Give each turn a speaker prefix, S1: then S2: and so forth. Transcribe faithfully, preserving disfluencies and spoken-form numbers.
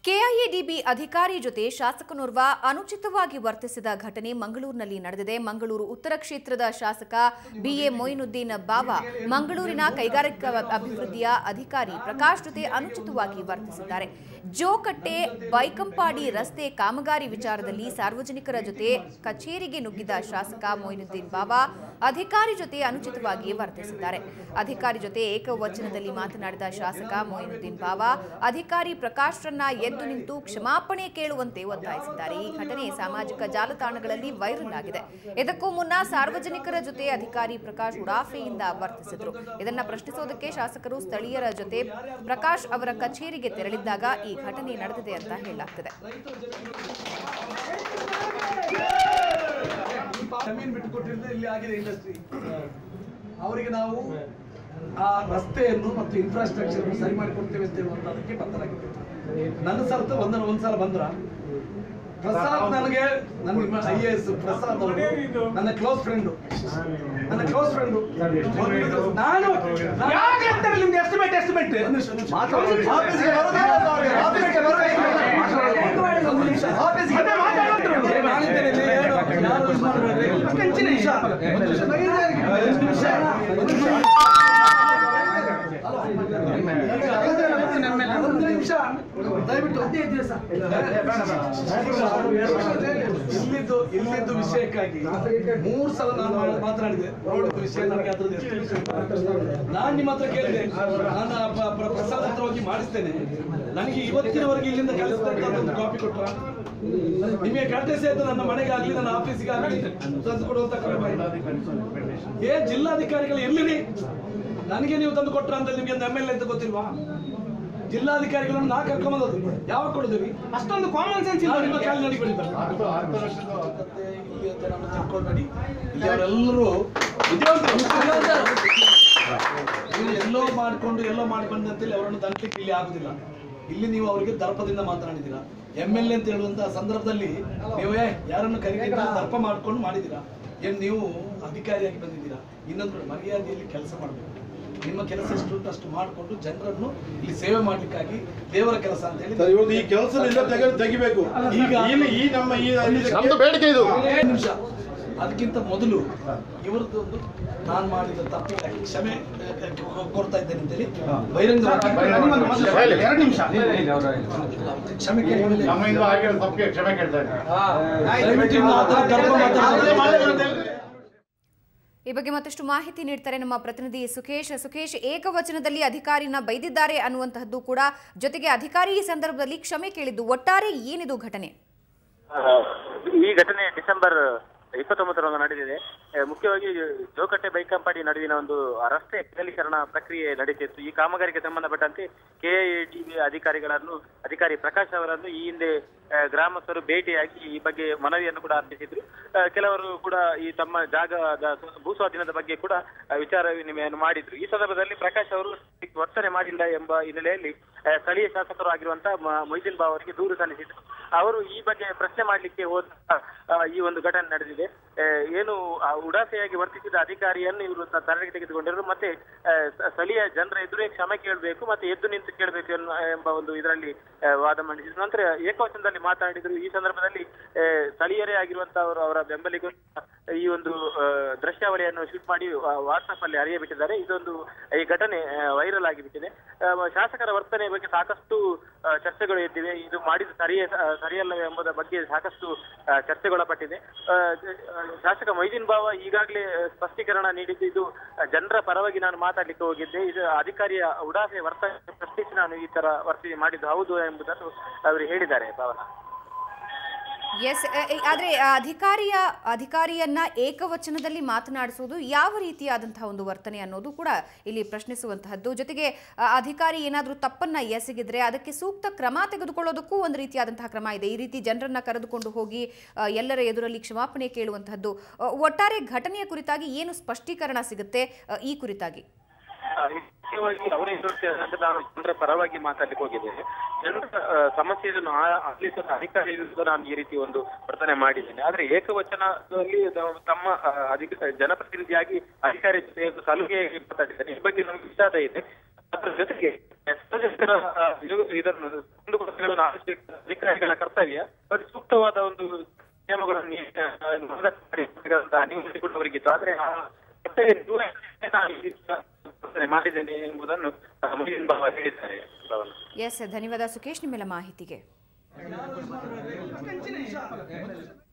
S1: K I A D B ಅಧಿಕಾರಿ ಜೊತೆ ಶಾಸಕನೋರ್ವ ಅನುಚಿತವಾಗಿ ವರ್ತಿಸಿದ ಘಟನೆ ಮಂಗಳೂರಿನಲ್ಲಿ ನಡೆದಿದೆ. ಮಂಗಳೂರು ಉತ್ತರ ಕ್ಷೇತ್ರದ ಶಾಸಕ ಬಿ ಎ ಮೊಯಿನುದ್ದೀನ್ ಬಾವ ಮಂಗಳೂರಿನ ಕೈಗಾರಿಕಾ ಅಭಿವೃದ್ಧಿಯ ಅಧಿಕಾರಿ ಪ್ರಕಾಶ್ ಜೊತೆ ಅನುಚಿತವಾಗಿ ವರ್ತಿಸಿದ್ದಾರೆ. ಜೋಕಟ್ಟೆ ಬೈಕಂಪಾಡಿ ರಸ್ತೆ ಕಾಮಗಾರಿ ವಿಚಾರದಲ್ಲಿ ಸಾರ್ವಜನಿಕರ ಜೊತೆ ಕಚೇರಿಗೆ ನುಗ್ಗಿದ ಶಾಸಕ ಮೊಯಿನುದ್ದೀನ್ ಬಾವ ಅಧಿಕಾರಿ ಜೊತೆ ಅನುಚಿತವಾಗಿ ವರ್ತಿಸಿದ್ದಾರೆ. ಅಧಿಕಾರಿ ಜೊತೆ ಏಕವಚನದಲ್ಲಿ ಮಾತನಾಡಿದ ಶಾಸಕ ಮೊಯಿನುದ್ದೀನ್ ಬಾವ ಅಧಿಕಾರಿ ಪ್ರಕಾಶ್ರನ್ನ ಎದ್ದು ನಿಂತು ಕ್ಷಮಾಪಣೆ ಕೇಳುವಂತೆ ಒತ್ತಾಯಿಸಿದ್ದಾರೆ. ಈ ಘಟನೆ ಸಾಮಾಜಿಕ ಜಾಲತಾಣಗಳಲ್ಲಿ ವೈರಲ್ ಆಗಿದೆ. ಇದಕ್ಕೂ ಮುನ್ನ ಸಾರ್ವಜನಿಕರ ಜೊತೆ ಅಧಿಕಾರಿ ಪ್ರಕಾಶ್ ಉಡಾಫೆಯಿಂದ ವರ್ತಿಸಿದ್ರು. ಇದನ್ನ ಪ್ರಶ್ನಿಸೋದಕ್ಕೆ ಶಾಸಕರು ಸ್ಥಳೀಯರ ಜೊತೆ ಪ್ರಕಾಶ್ ಅವರ ಕಚೇರಿಗೆ ತೆರಳಿದ್ದಾಗ ಈ ಘಟನೆ ನಡೆದಿದೆ ಅಂತ ಹೇಳಲಾಗ್ತಿದೆ.
S2: ಅವರಿಗೆ ನಾವು ಆ ರಸ್ತೆಯನ್ನು ಮತ್ತು ಇನ್ಫ್ರಾಸ್ಟ್ರಕ್ಚರ್ ಸರಿ ಮಾಡಿಕೊಡ್ತೇವೆ ಅಂತ ಹೇಳುವಂತದಕ್ಕೆ ಬದ್ಧರಾಗಿದ್ದೇವೆ. ನನ್ನ ಸಲತ ಒಂದರ ಒಂದ್ಸಲ ಬಂದ್ರ ಪ್ರಸಾದ್ ನನಗೆ ನನ್ನ ಐ ಎ ಎಸ್ ಪ್ರಸಾದ್ ಅವರು ನನ್ನ ಕ್ಲೋಸ್ ಫ್ರೆಂಡು ನನ್ನ ಕ್ಲೋಸ್ ಫ್ರೆಂಡು ನಾನು ನಿಮ್ಗೆ ಎಸ್ಟಿಮೇಟ್ ಎಸ್ಟಿಮೇಟ್ ದಯವಿಟ್ಟು ಇಲ್ಲಿದ್ದು ಇಲ್ಲಿದ್ದು ವಿಷಯಕ್ಕಾಗಿ ಮೂರು ಸಲ ನಾನು ಮಾತನಾಡಿದೆ. ನೋಡಿದ ವಿಷಯ ನನಗೆ ಅದ್ರದ್ದು ನಾನು ನಿಮ್ಮ ಹತ್ರ ಕೇಳಿದೆ, ನಾನು ಪ್ರಸಾದ್ ಹತ್ರ ಹೋಗಿ ಮಾಡಿಸ್ತೇನೆ, ನನಗೆ ಇವತ್ತಿನವರೆಗೆ ಇಲ್ಲಿಂದ ಕೆಲಸ ಕಾಪಿ ಕೊಟ್ರ ನಿಮಗೆ ಕರ್ಟೆಸಿ ಆಯ್ತು ನನ್ನ ಮನೆಗೆ ಆಗ್ಲಿ ನನ್ನ ಆಫೀಸಿಗೆ ಆಗ್ಲಿ ತಂದು ಕೊಡುವಂತ ಏ ಜಿಲ್ಲಾಧಿಕಾರಿಗಳು ಇರ್ಲಿ, ನನಗೆ ನೀವು ತಂದು ಕೊಟ್ರ ಅಂತ ನಿಮ್ಗೆ ಎಮ್ ಎಲ್ ಎ ಅಂತ ಗೊತ್ತಿಲ್ವಾ? ಜಿಲ್ಲಾಧಿಕಾರಿಗಳನ್ನು ನಾ ಕರ್ಕೊಂಬಂದದ್ದು ಯಾವಾಗ ಕೊಡಿದ್ವಿ? ಅಷ್ಟೊಂದು ಕಾಮನ್ ಸೆನ್ಸ್ ಇಲ್ಲ ನಿಮ್ಮ ಕಾಲ ನಡಿ ಬೆಳಿತಾರೆ. ತಿಳ್ಕೊಂಡಿ ಇಲ್ಲಿ ಅವರೆಲ್ಲರೂ ಎಲ್ಲೋ ಮಾಡಿಕೊಂಡು ಎಲ್ಲೋ ಮಾಡ್ಕೊಂಡು ಅಂತೇಳಿ ಅವರನ್ನು ದಂಡಕ್ಕೆ ಇಲ್ಲಿ ಆಗುದಿಲ್ಲ. ಇಲ್ಲಿ ನೀವು ಅವರಿಗೆ ದರ್ಪದಿಂದ ಮಾತನಾಡಿದ್ದೀರಾ. ಎಮ್ ಎಲ್ ಎ ಅಂತ ಹೇಳುವಂತಹ ಸಂದರ್ಭದಲ್ಲಿ ನೀವೇ ಯಾರನ್ನು ಕರೀತೀರಾ ದರ್ಪ ಮಾಡ್ಕೊಂಡು ಮಾಡಿದ್ದೀರಾ. ಏನ್ ನೀವು ಅಧಿಕಾರಿಯಾಗಿ ಬಂದಿದ್ದೀರಾ? ಇನ್ನೊಂದು ಮರ್ಯಾದೆಯಲ್ಲಿ ಕೆಲಸ ಮಾಡಬೇಕು. ನಿಮ್ಮ ಕೆಲಸ ಎಷ್ಟು ಉಂಟು ಅಷ್ಟು ಮಾಡಿಕೊಂಡು ಜನರನ್ನು ಇಲ್ಲಿ ಸೇವೆ ಮಾಡ್ಲಿಕ್ಕಾಗಿ ದೇವರ ಕೆಲಸ ಅಂತ ಹೇಳಿ
S3: ಈ ಕೆಲಸದಿಂದ ತೆಗಿಬೇಕು. ಈಗ ಈ ನಮ್ಮ ಈ ಬೇಡಿಕೆ ಇದು
S2: ನಿಮಿಷ. ಅದಕ್ಕಿಂತ ಮೊದಲು ಇವರದ್ದು ಒಂದು ನಾನು ಮಾಡಿದ ತಪ್ಪಿಗಾಗಿ ಕ್ಷಮೆ ಕೊಡ್ತಾ ಇದ್ದೇನೆ ಅಂತೇಳಿ ಬಹಿರಂಗ ಎರಡು ನಿಮಿಷ ಕ್ಷಮೆ
S3: ಕ್ಷಮೆ ಕೇಳ್ತಾ
S1: ಈ ಬಗ್ಗೆ ಮತ್ತಷ್ಟು ಮಾಹಿತಿ ನೀಡ್ತಾರೆ ನಮ್ಮ ಪ್ರತಿನಿಧಿ ಸುಖೇಶ್. ಸುಖೇಶ್, ಏಕವಚನದಲ್ಲಿ ಅಧಿಕಾರಿನ ಬೈದಿದ್ದಾರೆ ಅನ್ನುವಂತಹದ್ದು ಕೂಡ, ಜೊತೆಗೆ ಅಧಿಕಾರಿ ಈ ಸಂದರ್ಭದಲ್ಲಿ ಕ್ಷಮೆ ಕೇಳಿದ್ದು, ಒಟ್ಟಾರೆ ಏನಿದು ಘಟನೆ?
S4: ಈ ಘಟನೆ ಡಿಸೆಂಬರ್ ಇಪ್ಪತ್ತೊಂಬತ್ತರಂದು ನಡೆದಿದೆ. ಮುಖ್ಯವಾಗಿ ಜೋಕಟ್ಟೆ ಬೈಕಂಪಾಡಿ ನಡುವಿನ ಒಂದು ರಸ್ತೆ ಅಗಲೀಕರಣ ಪ್ರಕ್ರಿಯೆ ನಡೆದಿತ್ತು. ಈ ಕಾಮಗಾರಿಗೆ ಸಂಬಂಧಪಟ್ಟಂತೆ K I A D B ಅಧಿಕಾರಿಗಳನ್ನು ಅಧಿಕಾರಿ ಪ್ರಕಾಶ್ ಅವರನ್ನು ಈ ಹಿಂದೆ ಗ್ರಾಮಸ್ಥರು ಭೇಟಿಯಾಗಿ ಈ ಬಗ್ಗೆ ಮನವಿಯನ್ನು ಕೂಡ ಅರ್ಪಿಸಿದ್ರು. ಕೆಲವರು ಕೂಡ ಈ ತಮ್ಮ ಜಾಗದ ಭೂಸ್ವಾಧೀನದ ಬಗ್ಗೆ ಕೂಡ ವಿಚಾರ ವಿನಿಮಯವನ್ನು ಮಾಡಿದ್ರು. ಈ ಸಂದರ್ಭದಲ್ಲಿ ಪ್ರಕಾಶ್ ಅವರು ವರ್ತನೆ ಮಾಡಿಲ್ಲ ಎಂಬ ಹಿನ್ನೆಲೆಯಲ್ಲಿ ಸ್ಥಳೀಯ ಶಾಸಕರು ಆಗಿರುವಂತಹ ಮೊಯ್ದೀನ್ ಬಾವ್ ಅವರಿಗೆ ದೂರು ಸಲ್ಲಿಸಿದ್ರು. ಅವರು ಈ ಬಗ್ಗೆ ಪ್ರಶ್ನೆ ಮಾಡಲಿಕ್ಕೆ ಹೋದ ಈ ಒಂದು ಘಟನೆ ನಡೆದಿದೆ. ಏನು ಉಡಾಫೆಯಾಗಿ ವರ್ತಿಸಿದ ಅಧಿಕಾರಿಯನ್ನು ಇವರು ತರಗತಿ ತೆಗೆದುಕೊಂಡಿರು, ಮತ್ತೆ ಸ್ಥಳೀಯ ಜನರ ಎದುರೇ ಕ್ಷಮೆ ಕೇಳಬೇಕು ಮತ್ತೆ ಎದ್ದು ನಿಂತು ಕೇಳಬೇಕು ಎಂಬ ಒಂದು ಇದರಲ್ಲಿ ವಾದ ಮಂಡಿಸಿದ್ರು. ನಂತರ ಏಕವಚನದಲ್ಲಿ ಮಾತನಾಡಿದ್ರು. ಈ ಸಂದರ್ಭದಲ್ಲಿ ಸ್ಥಳೀಯರೇ ಆಗಿರುವಂತಹವರು ಅವರ ಬೆಂಬಲಿಗರು ಈ ಒಂದು ದೃಶ್ಯಾವಳಿಯನ್ನು ಶೂಟ್ ಮಾಡಿ ವಾಟ್ಸ್ಆಪ್ ಅಲ್ಲಿ ಹರಿಯಬಿಟ್ಟಿದ್ದಾರೆ. ಇದೊಂದು ಈ ಘಟನೆ ವೈರಲ್ ಆಗಿಬಿಟ್ಟಿದೆ. ಶಾಸಕರ ವರ್ತನೆ ಬಗ್ಗೆ ಸಾಕಷ್ಟು ಚರ್ಚೆಗಳು ಎದ್ದಿವೆ. ಇದು ಮಾಡಿದ ಸರಿಯೇ ಸರಿಯಲ್ಲವೇ ಎಂಬುದರ ಬಗ್ಗೆ ಸಾಕಷ್ಟು ಚರ್ಚೆಗೊಳಪಟ್ಟಿದೆ. ಶಾಸಕ ಮೊಯ್ದೀನ್ ಬಾವ ಈಗಾಗಲೇ ಸ್ಪಷ್ಟೀಕರಣ ನೀಡಿದ್ದು, ಇದು ಜನರ ಪರವಾಗಿ ನಾನು ಮಾತಾಡ್ಲಿಕ್ಕೆ ಹೋಗಿದ್ದೆ, ಇದು ಅಧಿಕಾರಿಯ ಉಡಾಫೆ ವರ್ತನೆ ಪ್ರಶ್ನಿಸಿ ನಾನು ಈ ತರ ವರ್ತನೆ ಮಾಡಿದ್ದು ಹೌದು ಎಂಬುದನ್ನು ಅವರು ಹೇಳಿದ್ದಾರೆ. ಭಾವನಾ,
S1: ಎಸ್, ಆದ್ರೆ ಅಧಿಕಾರಿಯ ಅಧಿಕಾರಿಯನ್ನ ಏಕವಚನದಲ್ಲಿ ಮಾತನಾಡಿಸುವುದು ಯಾವ ರೀತಿಯಾದಂತಹ ಒಂದು ವರ್ತನೆ ಅನ್ನೋದು ಕೂಡ ಇಲ್ಲಿ ಪ್ರಶ್ನಿಸುವಂತಹದ್ದು. ಜೊತೆಗೆ ಅಧಿಕಾರಿ ಏನಾದರೂ ತಪ್ಪನ್ನ ಎಸಗಿದ್ರೆ ಅದಕ್ಕೆ ಸೂಕ್ತ ಕ್ರಮ ತೆಗೆದುಕೊಳ್ಳೋದಕ್ಕೂ ಒಂದು ರೀತಿಯಾದಂತಹ ಕ್ರಮ ಇದೆ. ಈ ರೀತಿ ಜನರನ್ನ ಕರೆದುಕೊಂಡು ಹೋಗಿ ಎಲ್ಲರ ಎದುರಲ್ಲಿ ಕ್ಷಮಾಪಣೆ ಕೇಳುವಂತಹದ್ದು. ಒಟ್ಟಾರೆ ಘಟನೆಯ ಕುರಿತಾಗಿ ಏನು ಸ್ಪಷ್ಟೀಕರಣ ಸಿಗುತ್ತೆ ಈ ಕುರಿತಾಗಿ?
S4: ಮುಖ್ಯವಾಗಿ ಅವರೇ ನಾನು ಜನರ ಪರವಾಗಿ ಮಾತಾಡ್ಲಿಕ್ಕೆ ಹೋಗಿದ್ದೇನೆ. ಜನರ ಸಮಸ್ಯೆಯನ್ನು ಆಲಿಸುವ ಅಧಿಕಾರಿ ವಿರುದ್ಧ ನಾನು ಈ ರೀತಿ ಒಂದು ವರ್ತನೆ ಮಾಡಿದ್ದೇನೆ. ಆದ್ರೆ ಏಕವಚನದಲ್ಲಿ ತಮ್ಮ ಅಧಿಕ ಜನಪ್ರತಿನಿಧಿಯಾಗಿ ಅಧಿಕಾರಿ ಜೊತೆ ಸಲುಗೆ ಮಾತಾಡಿದ್ದೇನೆ. ಈ ಬಗ್ಗೆ ನಮ್ಗೆ ವಿಷಾದ ಇದೆ. ಅದರ ಜೊತೆಗೆ ಇದನ್ನು ಕುಂದುಕೊರತೆಗಳನ್ನು ಆಲಿಸಬೇಕು ಅಧಿಕಾರಿಗಳ ಕರ್ತವ್ಯ. ಅದು ಸೂಕ್ತವಾದ ಒಂದು ನಿಯಮಗಳನ್ನು ಅವರಿಗಿತ್ತು. ಆದ್ರೆ ಆ ಕರ್ತವ್ಯ ಮಾಡಿದ್ದೇನೆ ಎಂಬುದನ್ನು ಮೊಯ್ದಿನ್ ಬಾವ ಹೇಳಿದ್ದಾರೆ.
S1: ಎಸ್, ಧನ್ಯವಾದ ಸುಖೇಶ್ ನಿಮ್ಮೆಲ್ಲ ಮಾಹಿತಿಗೆ.